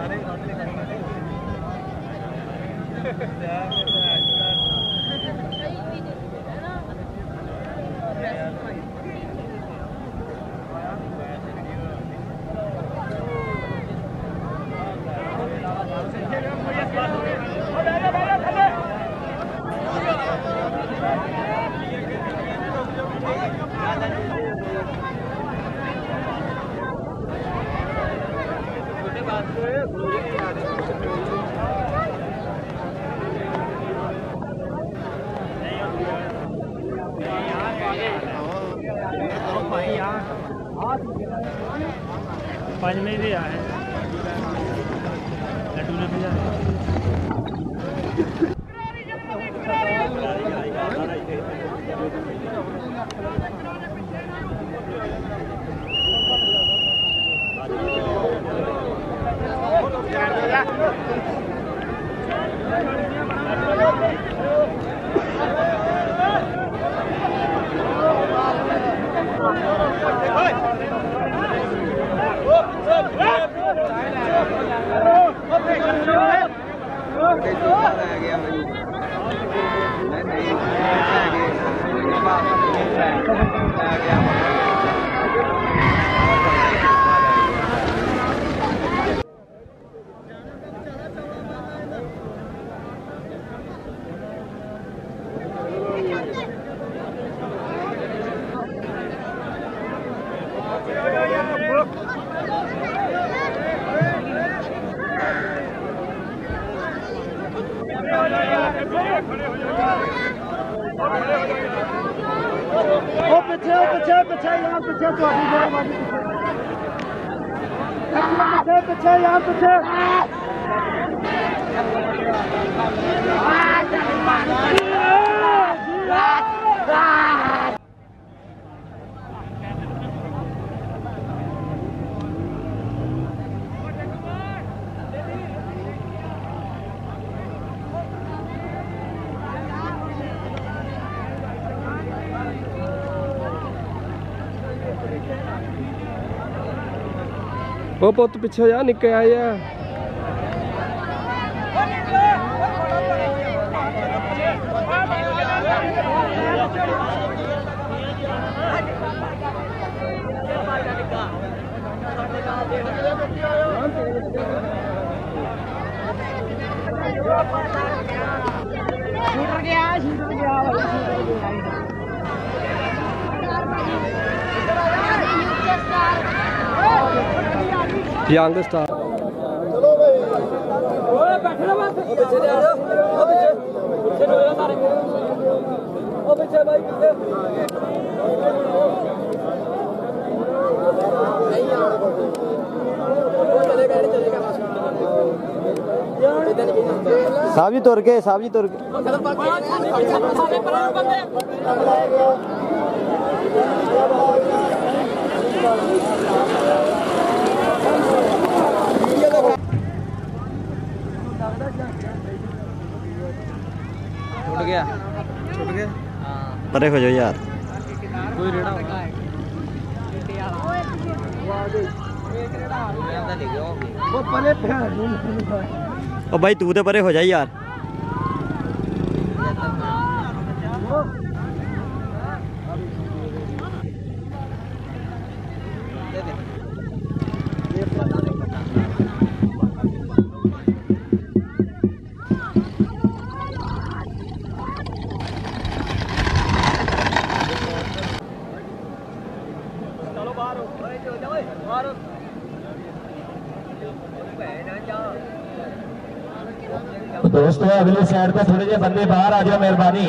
पाँच में भी आए लड्डू ले भेजा ओ पुत पिछे जा निके आया यंग स्टार चलो भाई ओए बैठे ना बस पीछे ले आ जाओ पीछे हो जा सारे ओ पीछे भाई पीछे नहीं चलेगा साहब जी तुर के छूट गया परे हो जाओ यार कोई रेड़ा ओ भाई तू तो परे हो जाए यार दोस्तों अगली साइड पे थोड़े जे बंदे बाहर आ जाओ मेहरबानी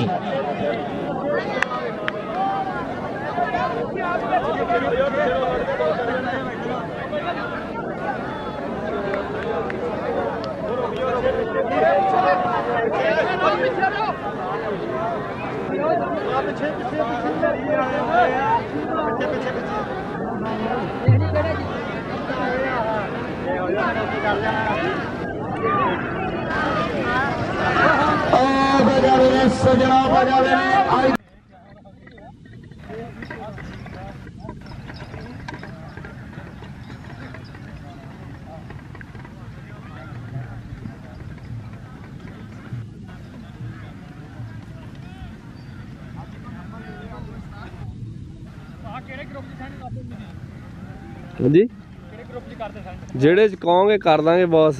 सजना बजावे हाँ जी जेड़े कहोगे कर देंगे बॉस।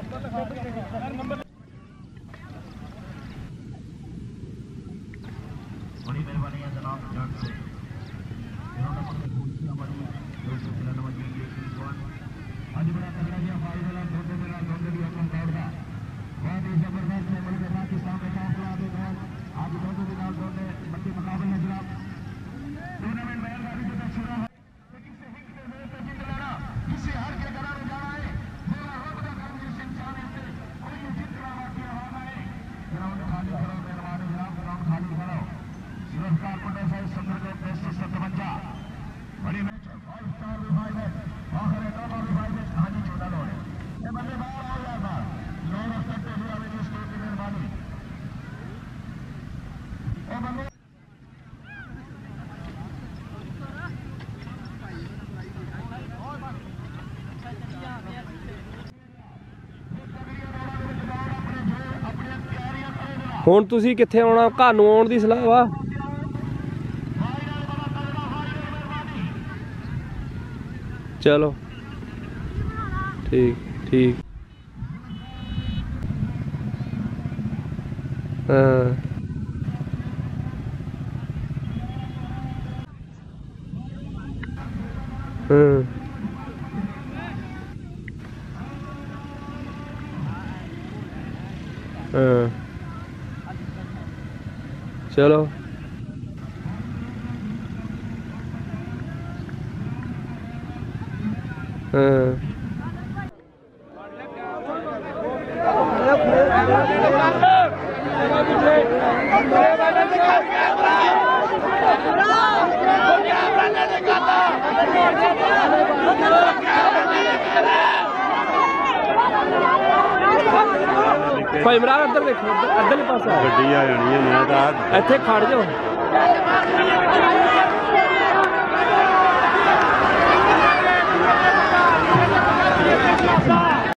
ਹੁਣ ਤੁਸੀਂ ਕਿੱਥੇ ਆਉਣਾ? ਘਰ ਨੂੰ ਆਉਣ ਦੀ ਸਲਾਹ ਵਾ। ਚਲੋ ਠੀਕ ਠੀਕ। हाँ हाँ हाँ चलो हाँ भाई इमरान अंदर देखो, अंदर पास गड्डी आ जानी है। मैं इत्थे खड़ जाओ।